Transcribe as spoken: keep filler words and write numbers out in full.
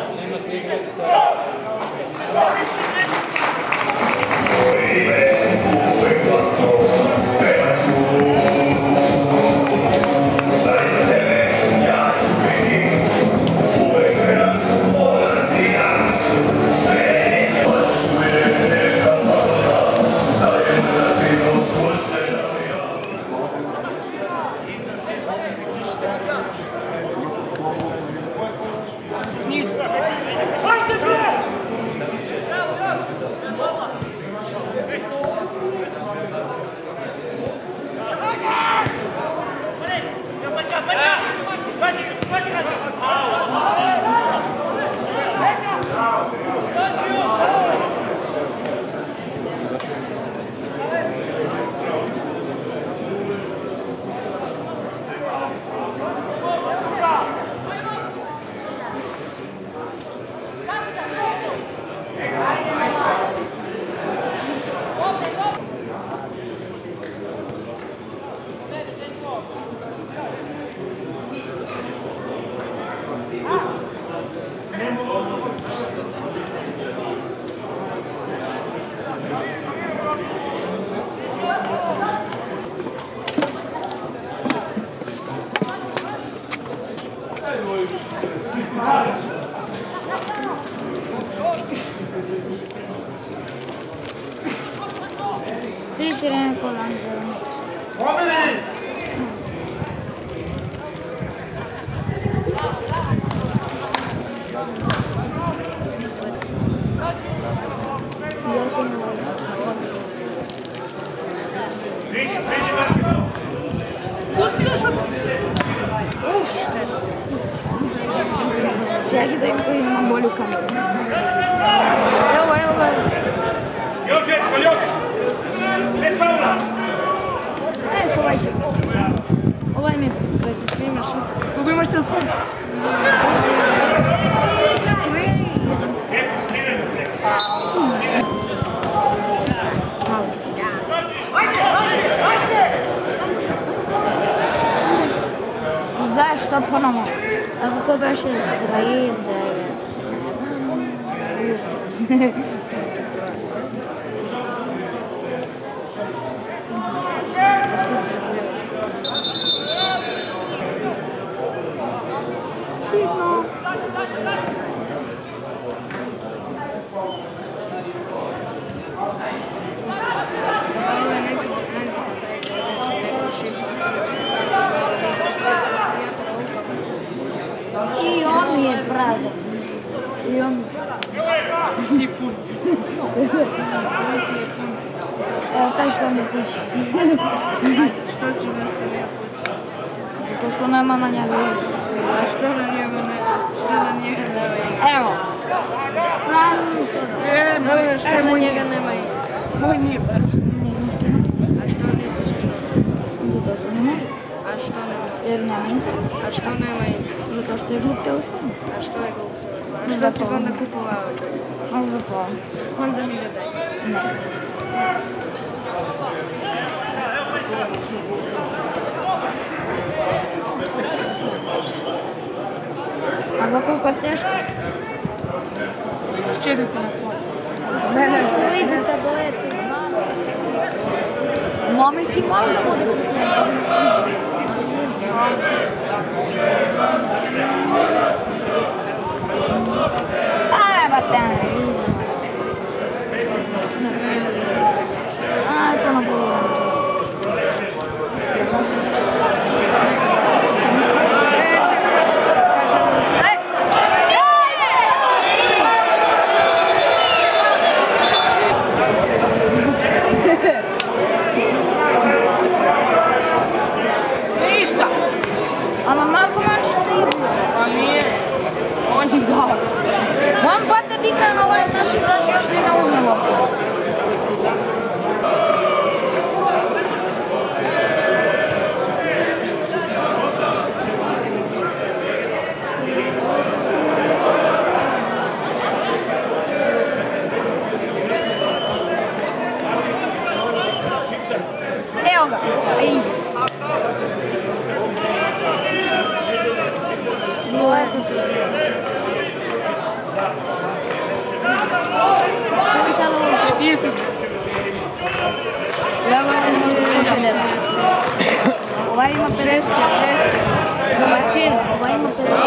Tri sirene con l'angelo. Uomini! Io sono Uff, čekaj da im koji imam bolju kameru. Evo, evo, evo. Još, Željko, još! Bez faula! E, s ovaj se. Ovaj mi preko snimaš. Kako imaš telefon? Malo se. Zašto ponovno? Ako ko beše tri, devet, sedam... Hitno! I on mi je prazan. I on mi je pun. Evo taj što mi je kući. Što si nastavio kući? Zato što nema na njega igrice. A što na njega ne? Što na njega nema igrice? Evo. E, dobro, što za moj njega nema igrice. Moj nije prazan. Nisam skinuo. A što nisi skinuo? Zato što ne može. A što nema? Jer nema internet. A što nema igrice? Zato što je glup telefon. A što je glup? A što si onda kupovao? A zato. Onda mi ga daj. Ne. A ga koliko je teško? Četiri telefon. Ne sam vidio tableti, dva. Mami ti možda bude posljedno. Aj, bate. Aj, to na bolu. Ništa! Ama Marko Marko što je? Pa nije. Evo ovaj ima sto četrdeset. Ovaj ima pedeset. Domaćin. Ovaj ima pedeset.